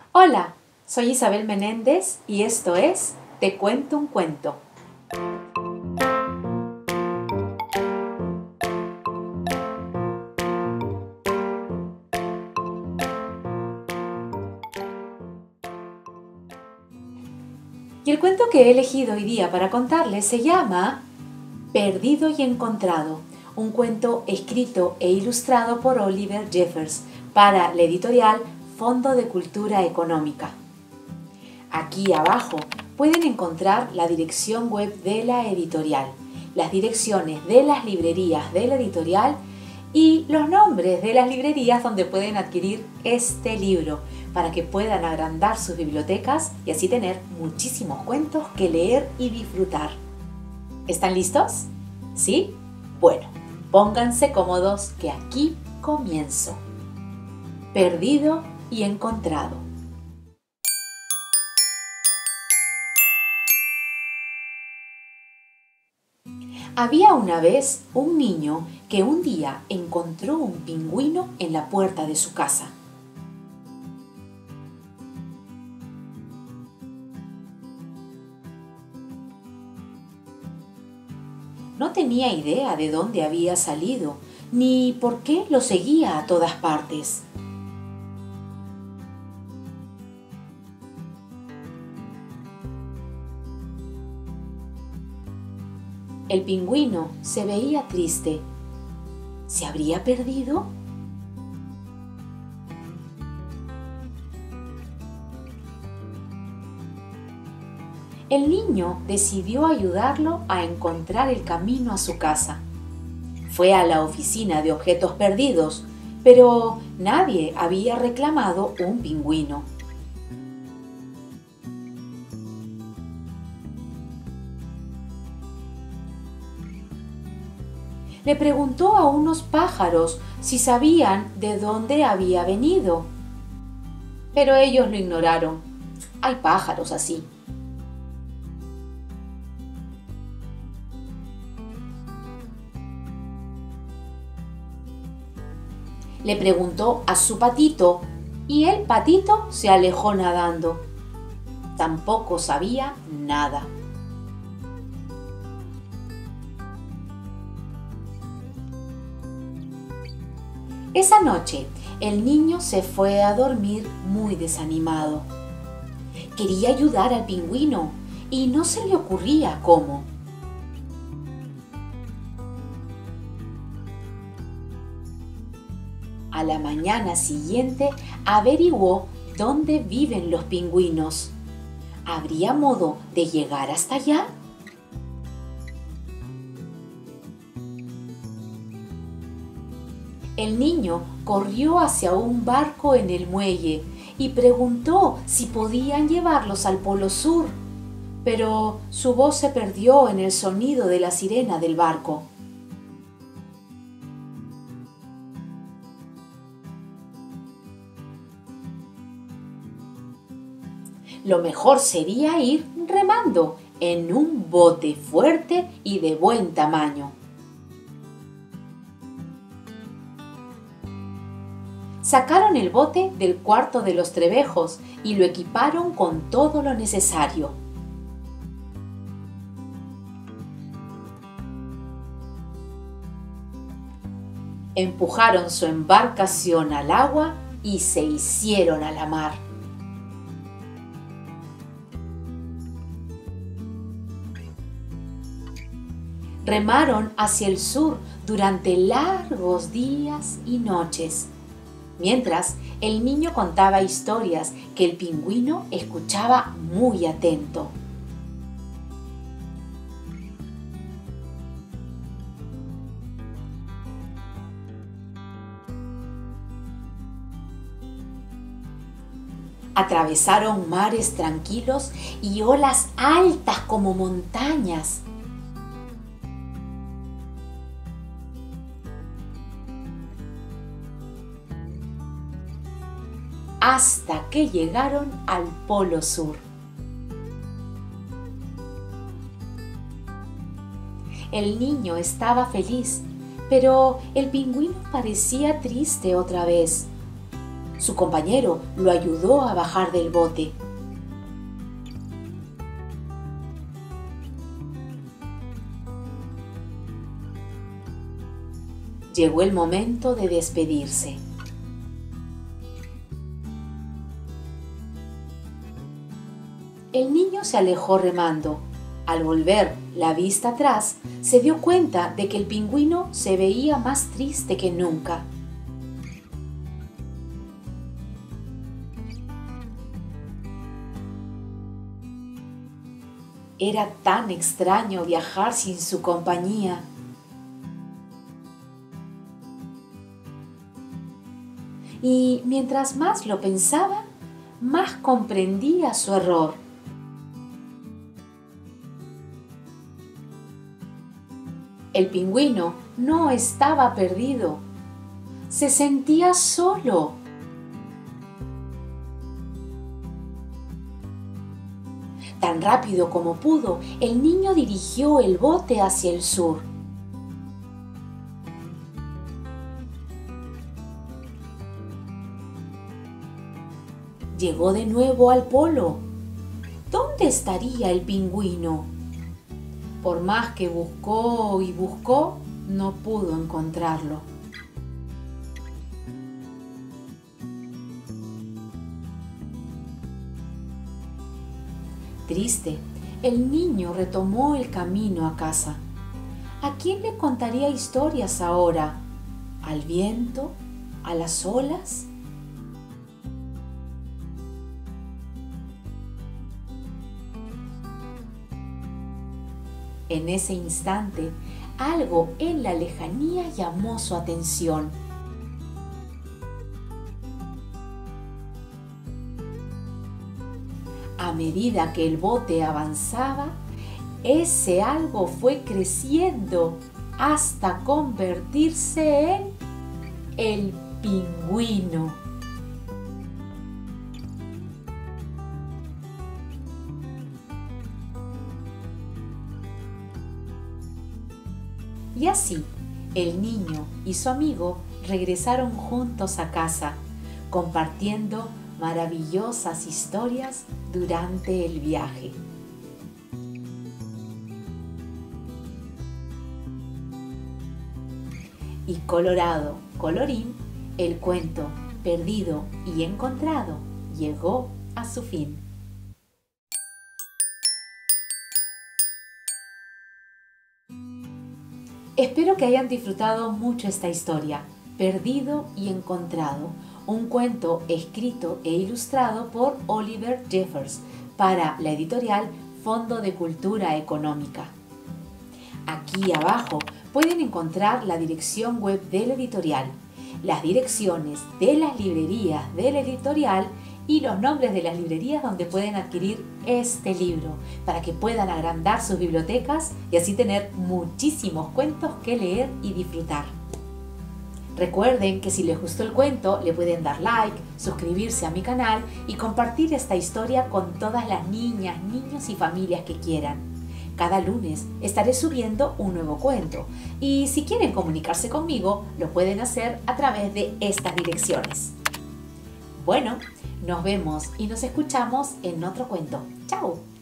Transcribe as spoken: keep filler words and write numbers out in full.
Hola, soy Isabel Menéndez y esto es Te cuento un cuento. Y el cuento que he elegido hoy día para contarles se llama Perdido y Encontrado, un cuento escrito e ilustrado por Oliver Jeffers para la editorial Fondo de Cultura Económica. Aquí abajo pueden encontrar la dirección web de la editorial, las direcciones de las librerías de la editorial y los nombres de las librerías donde pueden adquirir este libro para que puedan agrandar sus bibliotecas y así tener muchísimos cuentos que leer y disfrutar. ¿Están listos? ¿Sí? Bueno, pónganse cómodos que aquí comienzo. Perdido y encontrado. Había una vez un niño que un día encontró un pingüino en la puerta de su casa. No tenía idea de dónde había salido, ni por qué lo seguía a todas partes. El pingüino se veía triste. ¿Se habría perdido? El niño decidió ayudarlo a encontrar el camino a su casa. Fue a la oficina de objetos perdidos, pero nadie había reclamado un pingüino. Le preguntó a unos pájaros si sabían de dónde había venido, pero ellos lo ignoraron. Hay pájaros así. Le preguntó a su patito y el patito se alejó nadando. Tampoco sabía nada. Esa noche, el niño se fue a dormir muy desanimado. Quería ayudar al pingüino y no se le ocurría cómo. A la mañana siguiente averiguó dónde viven los pingüinos. ¿Habría modo de llegar hasta allá? El niño corrió hacia un barco en el muelle y preguntó si podían llevarlos al Polo Sur, pero su voz se perdió en el sonido de la sirena del barco. Lo mejor sería ir remando en un bote fuerte y de buen tamaño. Sacaron el bote del cuarto de los trebejos y lo equiparon con todo lo necesario. Empujaron su embarcación al agua y se hicieron a la mar. Remaron hacia el sur durante largos días y noches, mientras el niño contaba historias que el pingüino escuchaba muy atento. Atravesaron mares tranquilos y olas altas como montañas. Hasta que llegaron al Polo Sur. El niño estaba feliz, pero el pingüino parecía triste otra vez. Su compañero lo ayudó a bajar del bote. Llegó el momento de despedirse. El niño se alejó remando. Al volver la vista atrás, se dio cuenta de que el pingüino se veía más triste que nunca. Era tan extraño viajar sin su compañía. Y mientras más lo pensaba, más comprendía su error. El pingüino no estaba perdido. Se sentía solo. Tan rápido como pudo, el niño dirigió el bote hacia el sur. Llegó de nuevo al polo. ¿Dónde estaría el pingüino? Por más que buscó y buscó, no pudo encontrarlo. Triste, el niño retomó el camino a casa. ¿A quién le contaría historias ahora? ¿Al viento? ¿A las olas? En ese instante, algo en la lejanía llamó su atención. A medida que el bote avanzaba, ese algo fue creciendo hasta convertirse en el pingüino. Y así, el niño y su amigo regresaron juntos a casa, compartiendo maravillosas historias durante el viaje. Y colorado, colorín, el cuento Perdido y Encontrado llegó a su fin. Espero que hayan disfrutado mucho esta historia, Perdido y Encontrado, un cuento escrito e ilustrado por Oliver Jeffers para la editorial Fondo de Cultura Económica. Aquí abajo pueden encontrar la dirección web de la editorial, las direcciones de las librerías de la editorial y los nombres de las librerías donde pueden adquirir este libro para que puedan agrandar sus bibliotecas y así tener muchísimos cuentos que leer y disfrutar. Recuerden que si les gustó el cuento le pueden dar like, suscribirse a mi canal y compartir esta historia con todas las niñas, niños y familias que quieran. Cada lunes estaré subiendo un nuevo cuento y si quieren comunicarse conmigo lo pueden hacer a través de estas direcciones. Bueno, nos vemos y nos escuchamos en otro cuento. ¡Chao!